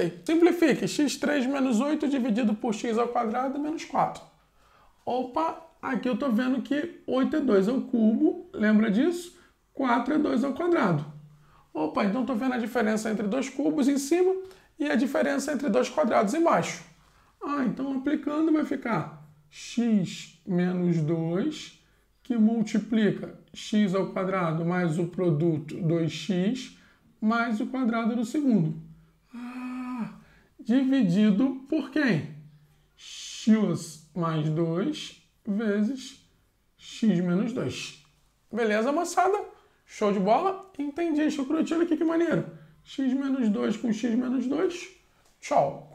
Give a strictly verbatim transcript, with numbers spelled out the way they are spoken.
Ok. Simplifique. x três menos oito dividido por x ao quadrado menos quatro. Opa, aqui eu estou vendo que oito é dois ao cubo. Lembra disso? quatro é dois ao quadrado. Opa, então estou vendo a diferença entre dois cubos em cima e a diferença entre dois quadrados embaixo. Ah, então aplicando vai ficar x menos dois, que multiplica x ao quadrado mais o produto dois x mais o quadrado do segundo. Ah, dividido por quem? X mais dois vezes x menos dois. Beleza, moçada? Show de bola? Entendi, chucrutinho aqui, que maneiro. X menos dois com x menos dois. Tchau.